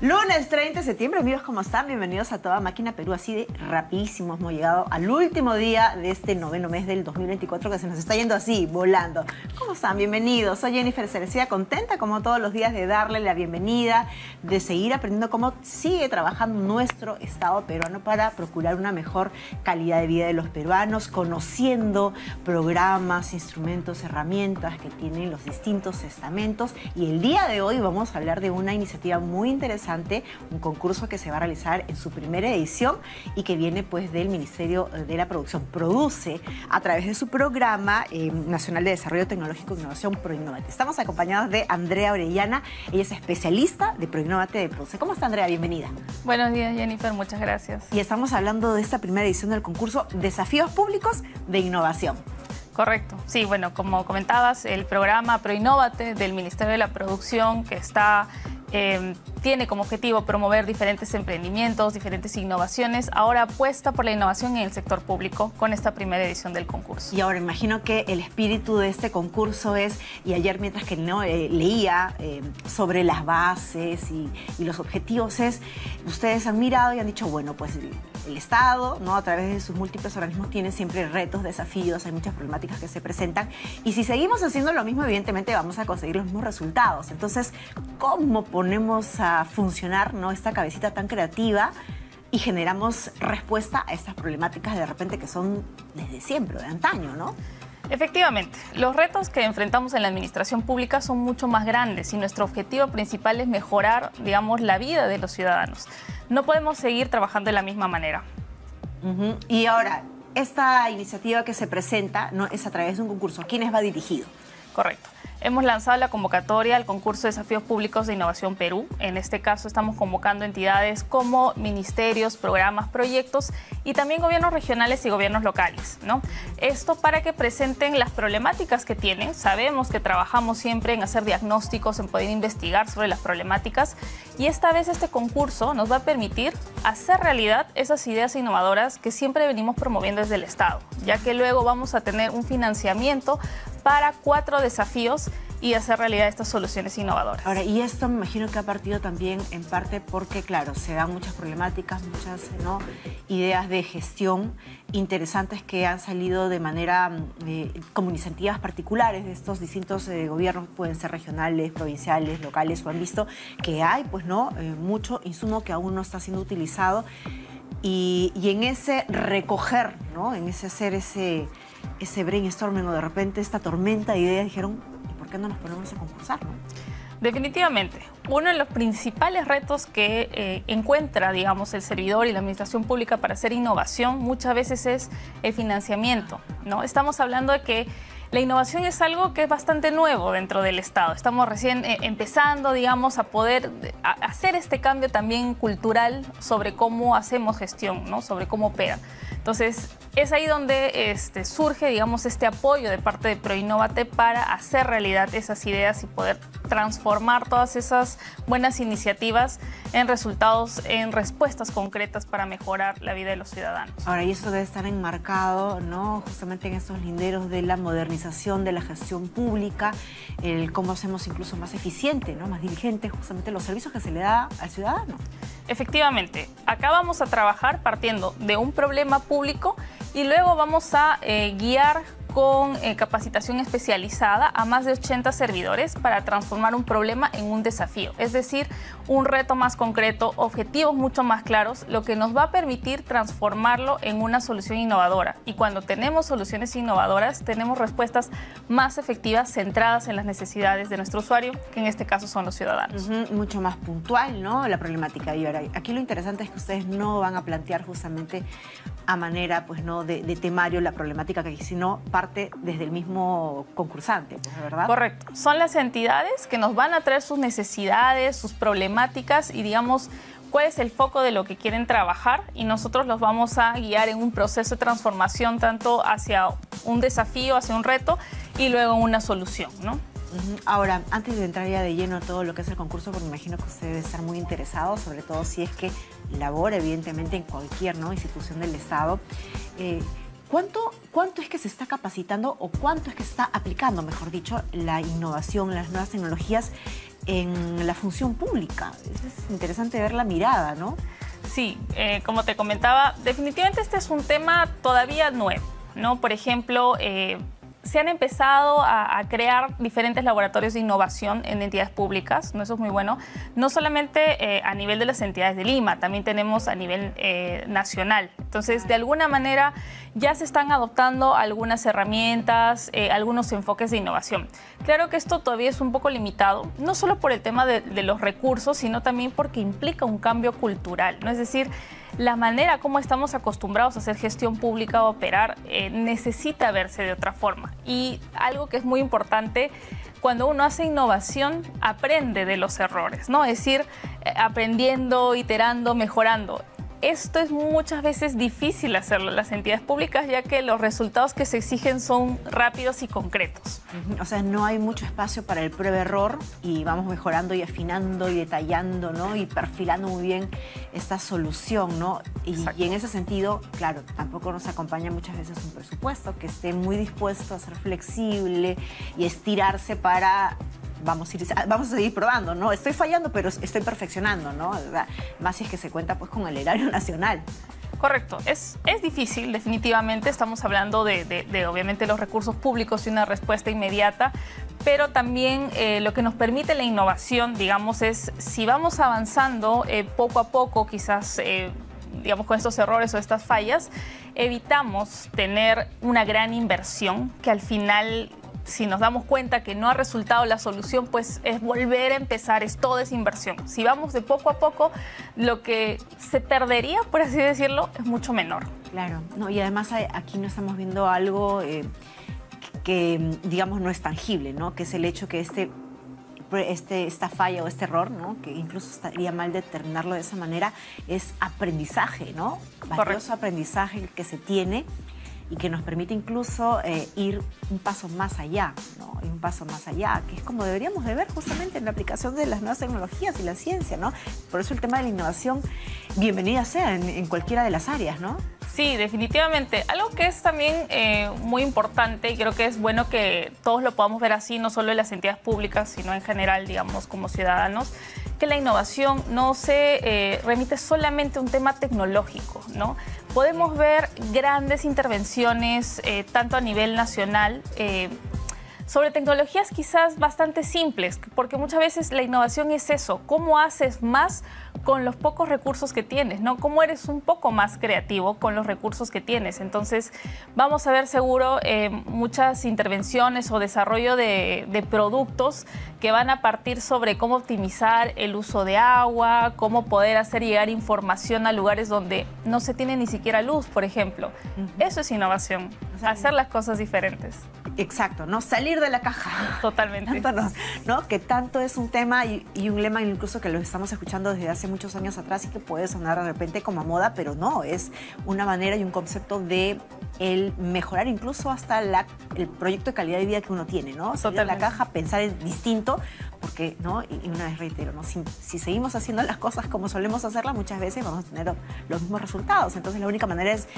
Lunes 30 de septiembre, amigos, ¿cómo están? Bienvenidos a Toda Máquina Perú. Así de rapidísimo hemos llegado al último día de este noveno mes del 2024 que se nos está yendo así, volando. ¿Cómo están? Bienvenidos. Soy Jennifer Cereceda, contenta como todos los días de darle la bienvenida, de seguir aprendiendo cómo sigue trabajando nuestro Estado peruano para procurar una mejor calidad de vida de los peruanos, conociendo programas, instrumentos, herramientas que tienen los distintos estamentos. Y el día de hoy vamos a hablar de una iniciativa muy interesante, un concurso que se va a realizar en su primera edición y que viene pues del Ministerio de la Producción. Produce a través de su programa nacional de desarrollo tecnológico e innovación ProInnovate. Estamos acompañados de Andrea Orellana, ella es especialista de ProInnovate de Produce. ¿Cómo está, Andrea? Bienvenida. Buenos días, Jennifer, muchas gracias. Y estamos hablando de esta primera edición del concurso Desafíos Públicos de Innovación. Correcto. Sí, bueno, como comentabas, el programa ProInnovate del Ministerio de la Producción, que tiene como objetivo promover diferentes emprendimientos, diferentes innovaciones, ahora apuesta por la innovación en el sector público con esta primera edición del concurso. Y ahora imagino que el espíritu de este concurso es, y ayer mientras que leía sobre las bases y los objetivos ustedes han mirado y han dicho, bueno, pues el Estado, ¿no?, a través de sus múltiples organismos tiene siempre retos, desafíos, hay muchas problemáticas que se presentan y si seguimos haciendo lo mismo, evidentemente vamos a conseguir los mismos resultados. Entonces, ¿cómo ponemos a funcionar, ¿no?, esta cabecita tan creativa y generamos respuesta a estas problemáticas de repente que son desde siempre, de antaño, ¿no? Efectivamente, los retos que enfrentamos en la administración pública son mucho más grandes y nuestro objetivo principal es mejorar, digamos, la vida de los ciudadanos. No podemos seguir trabajando de la misma manera. Y ahora, esta iniciativa que se presenta, ¿no?, es a través de un concurso. ¿A quiénes va dirigido? Correcto. Hemos lanzado la convocatoria al concurso de Desafíos Públicos de Innovación Perú. En este caso estamos convocando entidades como ministerios, programas, proyectos y también gobiernos regionales y gobiernos locales, ¿no? Esto para que presenten las problemáticas que tienen. Sabemos que trabajamos siempre en hacer diagnósticos, en poder investigar sobre las problemáticas y esta vez este concurso nos va a permitir hacer realidad esas ideas innovadoras que siempre venimos promoviendo desde el Estado, ya que luego vamos a tener un financiamiento para 4 desafíos y hacer realidad estas soluciones innovadoras. Ahora, y esto me imagino que ha partido también en parte porque, claro, se dan muchas problemáticas, muchas, ¿no?, ideas de gestión interesantes que han salido de manera como iniciativas particulares de estos distintos gobiernos, pueden ser regionales, provinciales, locales, o han visto que hay, pues, ¿no?, mucho insumo que aún no está siendo utilizado y en ese recoger, ¿no?, en ese hacer ese brainstorming o de repente esta tormenta de ideas, dijeron, ¿y por qué no nos ponemos a concursar, no? Definitivamente. Uno de los principales retos que encuentra, digamos, el servidor y la administración pública para hacer innovación muchas veces es el financiamiento, ¿no? Estamos hablando de que la innovación es algo que es bastante nuevo dentro del Estado. Estamos recién empezando, digamos, a poder hacer este cambio también cultural sobre cómo hacemos gestión, ¿no?, sobre cómo operan. Entonces, es ahí donde surge, digamos, este apoyo de parte de ProInnovate para hacer realidad esas ideas y poder transformar todas esas buenas iniciativas en resultados, en respuestas concretas para mejorar la vida de los ciudadanos. Ahora, y eso debe estar enmarcado, ¿no?, justamente en estos linderos de la modernización de la gestión pública, el cómo hacemos incluso más eficiente, ¿no?, más diligente justamente los servicios que se le da al ciudadano. Efectivamente, acá vamos a trabajar partiendo de un problema público y luego vamos a guiar con capacitación especializada a más de 80 servidores para transformar un problema en un desafío. Es decir, un reto más concreto, objetivos mucho más claros, lo que nos va a permitir transformarlo en una solución innovadora. Y cuando tenemos soluciones innovadoras, tenemos respuestas más efectivas centradas en las necesidades de nuestro usuario, que en este caso son los ciudadanos. Mucho más puntual, ¿no?, la problemática. Y ahora, aquí lo interesante es que ustedes no van a plantear justamente a manera, pues, no de temario la problemática, que sino parte desde el mismo concursante, ¿verdad? Correcto. Son las entidades que nos van a traer sus necesidades, sus problemáticas y, digamos, cuál es el foco de lo que quieren trabajar y nosotros los vamos a guiar en un proceso de transformación tanto hacia un desafío, hacia un reto y luego una solución, ¿no? Ahora, antes de entrar ya de lleno a todo lo que es el concurso, porque me imagino que usted debe estar muy interesado, sobre todo si es que labora evidentemente en cualquier, ¿no?, institución del Estado, ¿Cuánto es que se está capacitando o cuánto es que se está aplicando, mejor dicho, la innovación, las nuevas tecnologías en la función pública? Es interesante ver la mirada, ¿no? Sí, como te comentaba, definitivamente este es un tema todavía nuevo, ¿no? Por ejemplo, se han empezado a crear diferentes laboratorios de innovación en entidades públicas, ¿no? Eso es muy bueno. No solamente a nivel de las entidades de Lima, también tenemos a nivel nacional. Entonces, de alguna manera ya se están adoptando algunas herramientas, algunos enfoques de innovación. Claro que esto todavía es un poco limitado, no solo por el tema de los recursos, sino también porque implica un cambio cultural, ¿no? Es decir, la manera como estamos acostumbrados a hacer gestión pública o operar necesita verse de otra forma. Y algo que es muy importante, cuando uno hace innovación, aprende de los errores, ¿no? Es decir, aprendiendo, iterando, mejorando. Esto es muchas veces difícil hacerlo en las entidades públicas, ya que los resultados que se exigen son rápidos y concretos. O sea, no hay mucho espacio para el prueba-error y vamos mejorando y afinando y detallando, ¿no? Y perfilando muy bien esta solución, ¿no? Y en ese sentido, claro, tampoco nos acompaña muchas veces un presupuesto que esté muy dispuesto a ser flexible y estirarse para... Vamos a seguir probando, ¿no? Estoy fallando, pero estoy perfeccionando, ¿no? Más si es que se cuenta pues con el erario nacional. Correcto. Es difícil, definitivamente. Estamos hablando de obviamente, los recursos públicos y una respuesta inmediata, pero también lo que nos permite la innovación, digamos, es si vamos avanzando poco a poco, quizás... digamos, con estos errores o estas fallas, evitamos tener una gran inversión que al final... Si nos damos cuenta que no ha resultado la solución, pues es volver a empezar, es toda esa inversión. Si vamos de poco a poco, lo que se perdería, por así decirlo, es mucho menor. Claro, no, y además aquí no estamos viendo algo que, digamos, no es tangible, ¿no? Que es el hecho que esta falla o este error, ¿no? Que incluso estaría mal determinarlo de esa manera, es aprendizaje, ¿no? Valioso aprendizaje que se tiene y que nos permite incluso ir un paso más allá, ¿no? Y un paso más allá, que es como deberíamos de ver justamente en la aplicación de las nuevas tecnologías y la ciencia, ¿no? Por eso el tema de la innovación, bienvenida sea en cualquiera de las áreas, ¿no? Sí, definitivamente. Algo que es también muy importante y creo que es bueno que todos lo podamos ver así, no solo en las entidades públicas, sino en general, digamos, como ciudadanos, que la innovación no se remite solamente a un tema tecnológico, ¿no? Podemos ver grandes intervenciones, tanto a nivel nacional, sobre tecnologías quizás bastante simples, porque muchas veces la innovación es eso, cómo haces más con los pocos recursos que tienes, ¿no? Cómo eres un poco más creativo con los recursos que tienes. Entonces, vamos a ver seguro muchas intervenciones o desarrollo de productos que van a partir sobre cómo optimizar el uso de agua, cómo poder hacer llegar información a lugares donde no se tiene ni siquiera luz, por ejemplo. Eso es innovación, hacer las cosas diferentes. Exacto, ¿no? Salir de la caja. Totalmente. ¿No? Que tanto es un tema y un lema incluso que lo estamos escuchando desde hace muchos años atrás y que puede sonar de repente como a moda, pero no, es una manera y un concepto de el mejorar incluso hasta el proyecto de calidad de vida que uno tiene, ¿no? Salir de la caja, pensar en distinto, porque, ¿no? Y una vez reitero, ¿no? Si seguimos haciendo las cosas como solemos hacerlas, muchas veces vamos a tener los mismos resultados. Entonces, la única manera es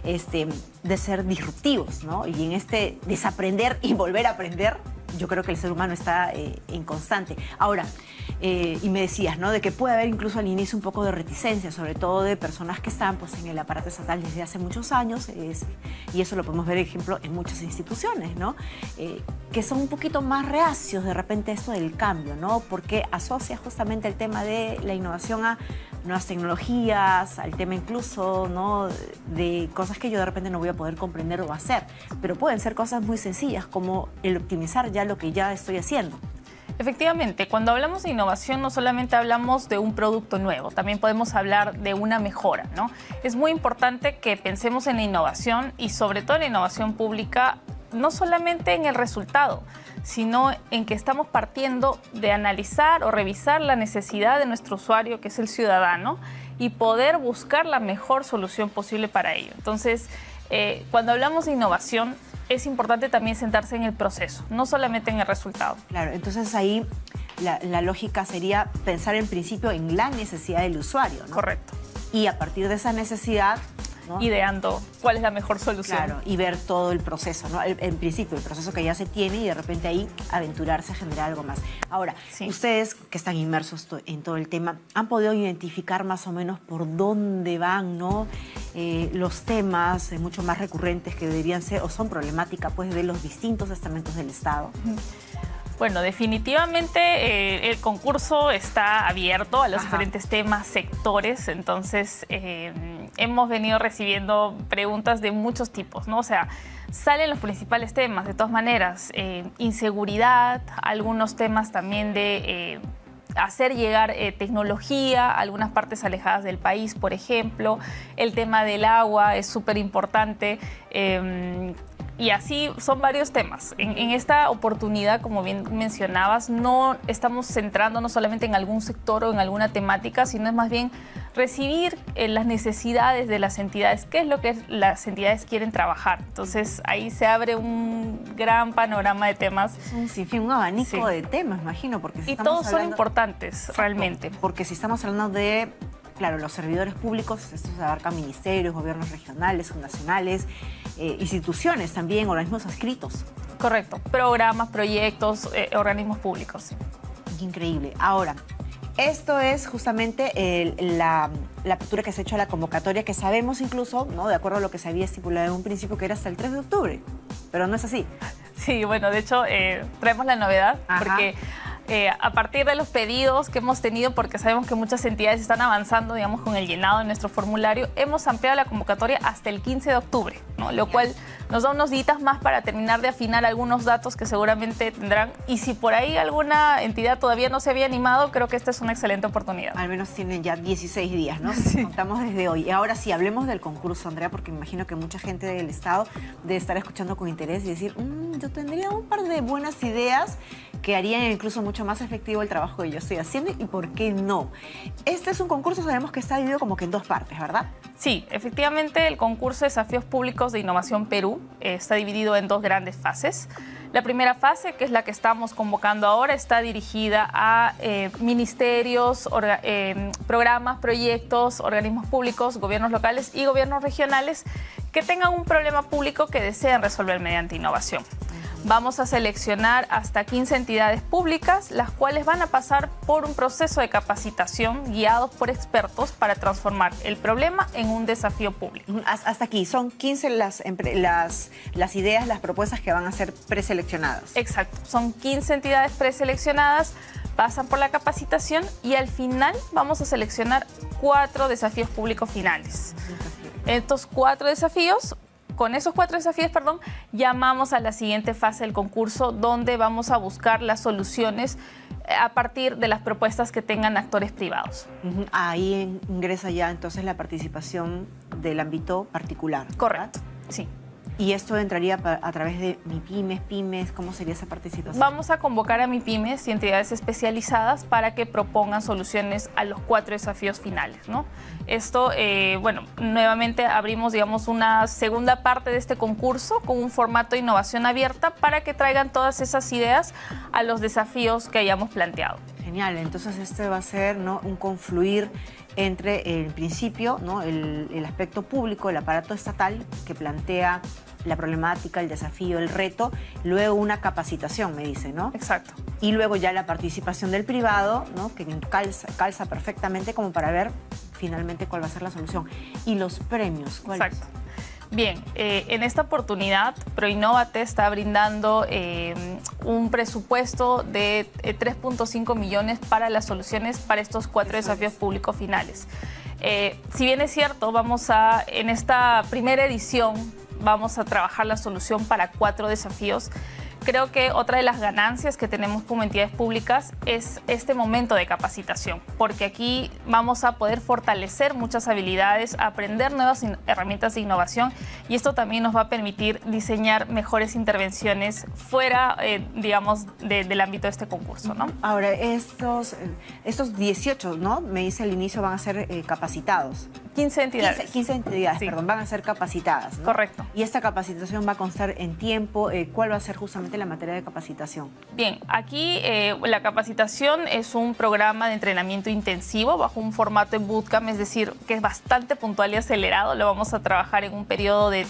de ser disruptivos, ¿no? Y en este desaprender y volver a aprender, yo creo que el ser humano está en constante. Ahora, y me decías, ¿no? De que puede haber incluso al inicio un poco de reticencia, sobre todo de personas que están pues, en el aparato estatal desde hace muchos años, y eso lo podemos ver, ejemplo, en muchas instituciones, ¿no? Que son un poquito más reacios de repente a esto del cambio, ¿no? Porque asocia justamente el tema de la innovación a nuevas tecnologías, al tema incluso, ¿no? De cosas que yo de repente no voy a poder comprender o hacer, pero pueden ser cosas muy sencillas como el optimizar ya lo que ya estoy haciendo. Efectivamente, cuando hablamos de innovación no solamente hablamos de un producto nuevo, también podemos hablar de una mejora, ¿no? Es muy importante que pensemos en la innovación y sobre todo en la innovación pública, no solamente en el resultado, sino en que estamos partiendo de analizar o revisar la necesidad de nuestro usuario, que es el ciudadano, y poder buscar la mejor solución posible para ello. Entonces, cuando hablamos de innovación, es importante también sentarse en el proceso, no solamente en el resultado. Claro, entonces ahí la lógica sería pensar en principio en la necesidad del usuario, ¿no? Correcto. Y a partir de esa necesidad, ¿no? ideando cuál es la mejor solución. Claro, y ver todo el proceso, ¿no? En principio, el proceso que ya se tiene y de repente ahí aventurarse a generar algo más. Ahora, Sí. ustedes que están inmersos en todo el tema, ¿han podido identificar más o menos por dónde van, ¿no? Los temas mucho más recurrentes que deberían ser o son problemática pues, de los distintos estamentos del Estado? Bueno, definitivamente el concurso está abierto a los diferentes temas, sectores, entonces hemos venido recibiendo preguntas de muchos tipos, ¿no? O sea, salen los principales temas, de todas maneras, inseguridad, algunos temas también de hacer llegar tecnología a algunas partes alejadas del país, por ejemplo, el tema del agua es súper importante. Y así son varios temas. En esta oportunidad, como bien mencionabas, no estamos centrándonos solamente en algún sector o en alguna temática, sino es más bien recibir las necesidades de las entidades, qué es lo que las entidades quieren trabajar. Entonces ahí se abre un gran panorama de temas. Es un sinfín, un abanico de temas, imagino. Porque si y todos son importantes. Exacto, realmente. Porque si estamos hablando de... Claro, los servidores públicos, esto se abarca ministerios, gobiernos regionales, subnacionales, instituciones también, organismos adscritos. Correcto. Programas, proyectos, organismos públicos. Increíble. Ahora, esto es justamente la apertura que se ha hecho a la convocatoria, que sabemos incluso, ¿no? De acuerdo a lo que se había estipulado en un principio, que era hasta el 3 de octubre. Pero no es así. Sí, bueno, de hecho, traemos la novedad, porque... a partir de los pedidos que hemos tenido, porque sabemos que muchas entidades están avanzando, digamos, con el llenado de nuestro formulario, hemos ampliado la convocatoria hasta el 15 de octubre, ¿no? Lo cual nos da unos días más para terminar de afinar algunos datos que seguramente tendrán. Y si por ahí alguna entidad todavía no se había animado, creo que esta es una excelente oportunidad. Al menos tienen ya 16 días, ¿no? Sí. Contamos desde hoy. Y ahora sí, hablemos del concurso, Andrea, porque me imagino que mucha gente del Estado debe estar escuchando con interés y decir, yo tendría un par de buenas ideas que harían incluso mucho más efectivo el trabajo que yo estoy haciendo, y por qué no. Este es un concurso, sabemos que está dividido como que en dos partes, ¿verdad? Sí, efectivamente el concurso de Desafíos Públicos de Innovación Perú está dividido en dos grandes fases. La primera fase, que es la que estamos convocando ahora, está dirigida a ministerios, programas, proyectos, organismos públicos, gobiernos locales y gobiernos regionales que tengan un problema público que deseen resolver mediante innovación. Vamos a seleccionar hasta 15 entidades públicas, las cuales van a pasar por un proceso de capacitación guiados por expertos para transformar el problema en un desafío público. Hasta aquí, son 15 las ideas, las propuestas que van a ser preseleccionadas. Exacto, son 15 entidades preseleccionadas, pasan por la capacitación y al final vamos a seleccionar 4 desafíos públicos finales. Estos 4 desafíos... Con esos 4 desafíos, llamamos a la siguiente fase del concurso, donde vamos a buscar las soluciones a partir de las propuestas que tengan actores privados. Ahí ingresa ya entonces la participación del ámbito particular, ¿verdad? Correcto, sí. ¿Y esto entraría a través de MIPYMES, pymes? ¿Cómo sería esa participación? Vamos a convocar a MIPYMES y entidades especializadas para que propongan soluciones a los 4 desafíos finales, ¿no? Esto, nuevamente abrimos, digamos, una segunda parte de este concurso con un formato de innovación abierta para que traigan todas esas ideas a los desafíos que hayamos planteado. Genial, entonces este va a ser, ¿no?, un confluir entre el principio, ¿no?, el aspecto público, el aparato estatal que plantea la problemática, el desafío, el reto, luego una capacitación, me dice, ¿no? Exacto. Y luego ya la participación del privado, ¿no?, que calza perfectamente como para ver finalmente cuál va a ser la solución. ¿Y los premios? ¿Cuáles? Exacto. Bien, en esta oportunidad ProInnovate está brindando un presupuesto de 3.5 millones para las soluciones para estos 4 desafíos públicos finales. Si bien es cierto, en esta primera edición vamos a trabajar la solución para 4 desafíos. Creo que otra de las ganancias que tenemos como entidades públicas es este momento de capacitación, porque aquí vamos a poder fortalecer muchas habilidades, aprender nuevas herramientas de innovación, y esto también nos va a permitir diseñar mejores intervenciones fuera, digamos, del ámbito de este concurso, ¿no? Ahora, estos 18, ¿no?, me dice al inicio, van a ser capacitados. 15 entidades. 15 entidades, Sí. perdón, van a ser capacitadas, ¿no? Correcto. Y esta capacitación va a constar en tiempo. ¿Cuál va a ser justamente la materia de capacitación? Bien, aquí la capacitación es un programa de entrenamiento intensivo bajo un formato en bootcamp, es decir, que es bastante puntual y acelerado. Lo vamos a trabajar en un periodo de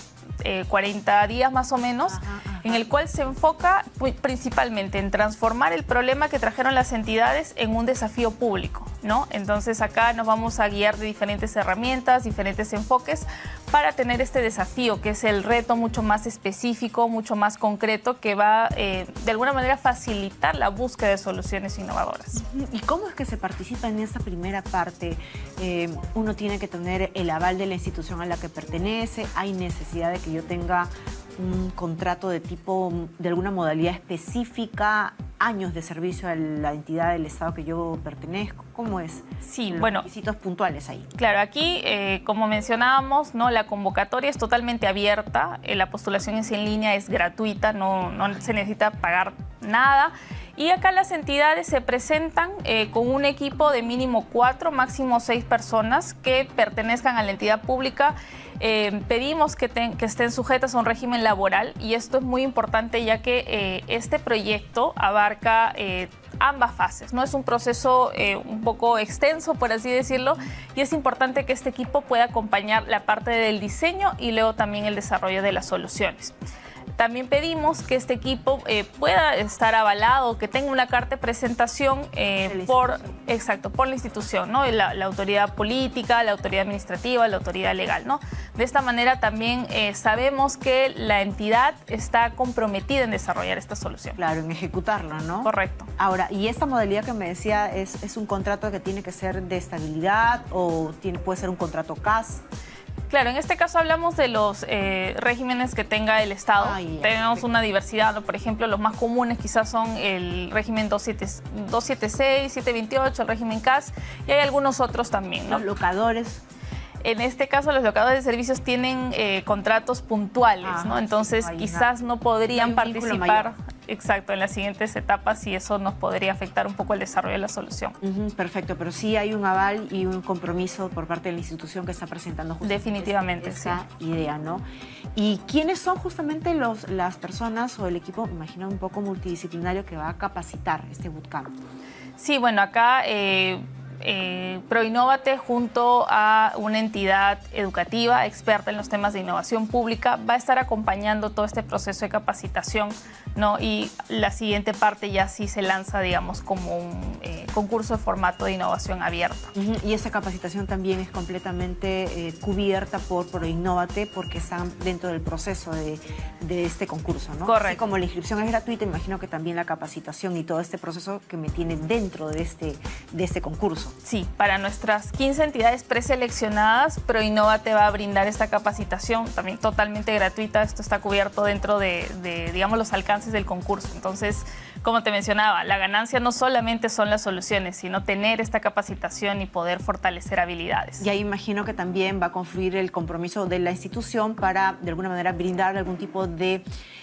40 días más o menos, en el cual se enfoca principalmente en transformar el problema que trajeron las entidades en un desafío público, ¿no? Entonces acá nos vamos a guiar de diferentes herramientas, diferentes enfoques para tener este desafío, que es el reto mucho más específico, mucho más concreto, que va de alguna manera a facilitar la búsqueda de soluciones innovadoras. ¿Y cómo es que se participa en esta primera parte? Uno tiene que tener el aval de la institución a la que pertenece, hay necesidad de que yo tenga un contrato de tipo, de alguna modalidad específica, años de servicio a la entidad del Estado que yo pertenezco. ¿Cómo es? Sí, Los bueno, requisitos puntuales ahí. claro, aquí, como mencionábamos, ¿no? La convocatoria es totalmente abierta, la postulación en línea es gratuita, no se necesita pagar nada. Y acá las entidades se presentan con un equipo de mínimo 4, máximo 6 personas que pertenezcan a la entidad pública. Pedimos que estén sujetas a un régimen laboral, y esto es muy importante ya que este proyecto abarca ambas fases, ¿no? Es un proceso un poco extenso, por así decirlo, y es importante que este equipo pueda acompañar la parte del diseño y luego también el desarrollo de las soluciones. También pedimos que este equipo pueda estar avalado, que tenga una carta de presentación por la institución, ¿no? La autoridad política, la autoridad administrativa, la autoridad legal, ¿no? De esta manera también sabemos que la entidad está comprometida en desarrollar esta solución. Claro, en ejecutarlo, ¿no? Correcto. Ahora, ¿y esta modalidad que me decía es un contrato que tiene que ser de estabilidad o puede ser un contrato CAS? Claro, en este caso hablamos de los regímenes que tenga el Estado. Tenemos una diversidad, ¿no? Por ejemplo, los más comunes quizás son el régimen 276, 728, el régimen CAS, y hay algunos otros también, ¿no? Los locadores. En este caso, los locadores de servicios tienen contratos puntuales, ¿no? Entonces, quizás no podrían participar, exacto, en las siguientes etapas, y eso nos podría afectar un poco el desarrollo de la solución. Perfecto, pero sí hay un aval y un compromiso por parte de la institución que está presentando justamente definitivamente esta idea, ¿no? ¿Y quiénes son justamente las personas o el equipo, me imagino, un poco multidisciplinario que va a capacitar este bootcamp? Sí, bueno, acá Proinnovate, junto a una entidad educativa experta en los temas de innovación pública, va a estar acompañando todo este proceso de capacitación, ¿no? Y la siguiente parte ya sí se lanza, digamos, como un concurso de formato de innovación abierta. Y esa capacitación también es completamente cubierta por Proinnovate, porque están dentro del proceso de este concurso, ¿no? Correcto. Así como la inscripción es gratuita, imagino que también la capacitación y todo este proceso que me tiene dentro de este concurso. Sí, para nuestras 15 entidades preseleccionadas, Proinnovate va a brindar esta capacitación también totalmente gratuita. Esto está cubierto dentro de digamos, los alcances del concurso. Entonces, como te mencionaba, la ganancia no solamente son las soluciones, sino tener esta capacitación y poder fortalecer habilidades. Y ahí imagino que también va a confluir el compromiso de la institución para, de alguna manera, brindar algún tipo de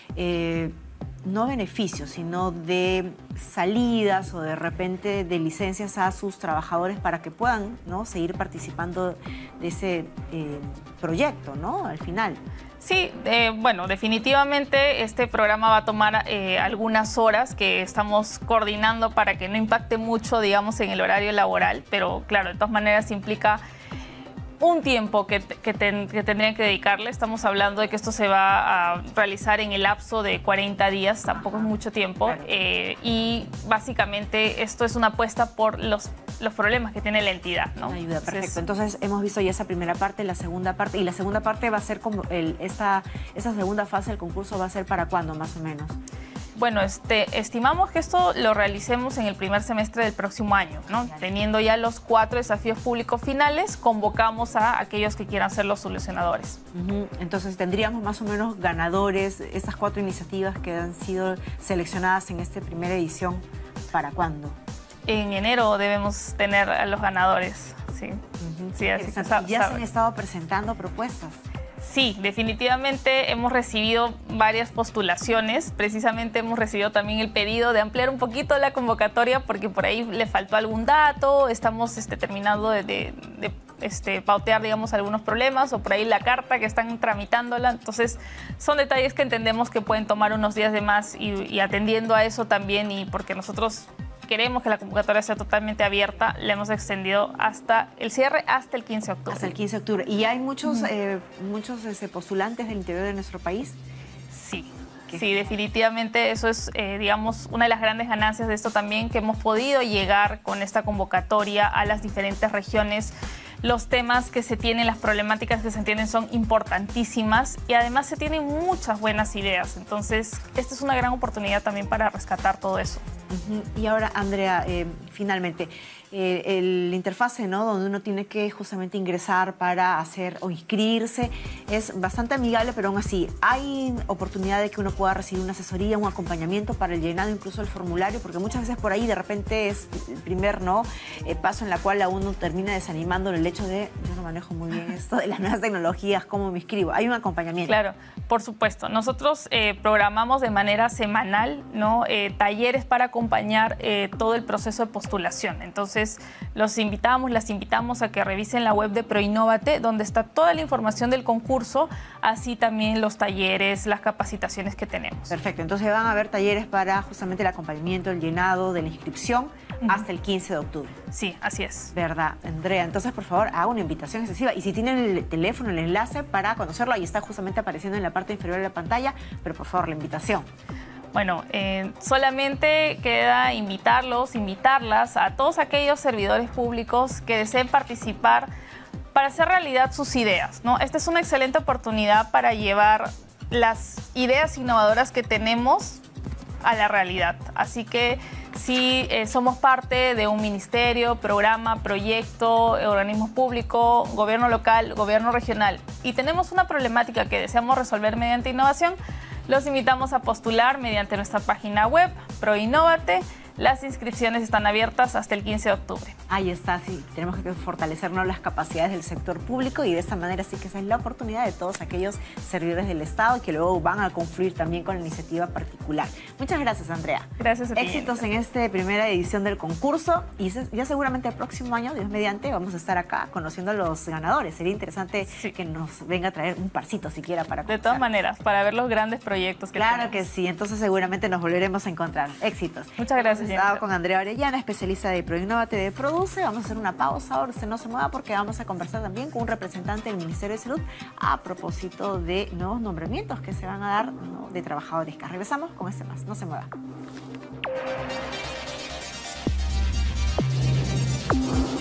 no beneficios, sino de salidas o de repente de licencias a sus trabajadores para que puedan, ¿no?, seguir participando de ese proyecto, ¿no?, al final. Sí, bueno, definitivamente este programa va a tomar algunas horas que estamos coordinando para que no impacte mucho, digamos, en el horario laboral, pero claro, de todas maneras implica un tiempo que tendrían que dedicarle. Estamos hablando de que esto se va a realizar en el lapso de 40 días, tampoco es mucho tiempo, claro. Y básicamente esto es una apuesta por los problemas que tiene la entidad, ¿no? Ayuda, perfecto. Entonces hemos visto ya esa primera parte, la segunda parte, y la segunda parte va a ser como esa segunda fase del concurso va a ser ¿para cuándo, más o menos? Bueno, estimamos que esto lo realicemos en el primer semestre del próximo año, ¿no? Teniendo ya los 4 desafíos públicos finales, convocamos a aquellos que quieran ser los solucionadores. Entonces, ¿tendríamos más o menos ganadores, estas 4 iniciativas que han sido seleccionadas en esta primera edición, para cuándo? En enero debemos tener a los ganadores, sí. Sí, así que ¿ya se han estado presentando propuestas? Sí, definitivamente hemos recibido varias postulaciones. Precisamente hemos recibido también el pedido de ampliar un poquito la convocatoria porque por ahí le faltó algún dato. Estamos terminando de pautear, digamos, algunos problemas o por ahí la carta que están tramitándola. Entonces, son detalles que entendemos que pueden tomar unos días de más y atendiendo a eso también, y porque nosotros queremos que la convocatoria sea totalmente abierta, le hemos extendido hasta el cierre, hasta el 15 de octubre. Hasta el 15 de octubre. ¿Y hay muchos, postulantes del interior de nuestro país? Sí. Sí, definitivamente eso es, digamos, una de las grandes ganancias de esto también, que hemos podido llegar con esta convocatoria a las diferentes regiones. Los temas que se tienen, las problemáticas que se tienen son importantísimas y además se tienen muchas buenas ideas. Entonces, esta es una gran oportunidad también para rescatar todo eso. Y ahora, Andrea, finalmente, el interfase, ¿no?, donde uno tiene que justamente ingresar para hacer o inscribirse, es bastante amigable, pero aún así, ¿hay oportunidad de que uno pueda recibir una asesoría, un acompañamiento para el llenado incluso del formulario? Porque muchas veces por ahí de repente es el primer paso en la cual a uno termina desanimándolo el hecho de yo no manejo muy bien esto de las nuevas tecnologías, ¿cómo me inscribo? Hay un acompañamiento. Claro, por supuesto. Nosotros programamos de manera semanal, ¿no?, talleres para acompañar todo el proceso de postulación. Entonces, las invitamos a que revisen la web de Proinnovate, donde está toda la información del concurso, así también los talleres, las capacitaciones que tenemos. Perfecto, entonces van a haber talleres para justamente el acompañamiento, el llenado de la inscripción hasta el 15 de octubre. Sí, así es. ¿Verdad, Andrea? Entonces, por favor, haga una invitación excesiva. Y si tienen el teléfono, el enlace para conocerlo, ahí está justamente apareciendo en la parte inferior de la pantalla, pero por favor, la invitación. Bueno, solamente queda invitarlas a todos aquellos servidores públicos que deseen participar para hacer realidad sus ideas, ¿no? Esta es una excelente oportunidad para llevar las ideas innovadoras que tenemos a la realidad. Así que si somos parte de un ministerio, programa, proyecto, organismo público, gobierno local, gobierno regional, y tenemos una problemática que deseamos resolver mediante innovación, los invitamos a postular mediante nuestra página web, Proinnovate. Las inscripciones están abiertas hasta el 15 de octubre. Ahí está, sí. Tenemos que fortalecernos las capacidades del sector público y de esta manera sí que esa es la oportunidad de todos aquellos servidores del Estado que luego van a confluir también con la iniciativa particular. Muchas gracias, Andrea. Gracias a ti. Éxitos en esta primera edición del concurso y ya seguramente el próximo año, Dios mediante, vamos a estar acá conociendo a los ganadores. Sería interesante que nos venga a traer un parcito siquiera para conocer. De todas maneras, para ver los grandes proyectos que tenemos. Claro que sí, entonces seguramente nos volveremos a encontrar. Éxitos. Muchas gracias. Hemos estado con Andrea Orellana, especialista de Proinnovate de Produce. Vamos a hacer una pausa, ahora usted no se mueva porque vamos a conversar también con un representante del Ministerio de Salud a propósito de nuevos nombramientos que se van a dar, ¿no?, de trabajadores. Regresamos con este más, no se mueva.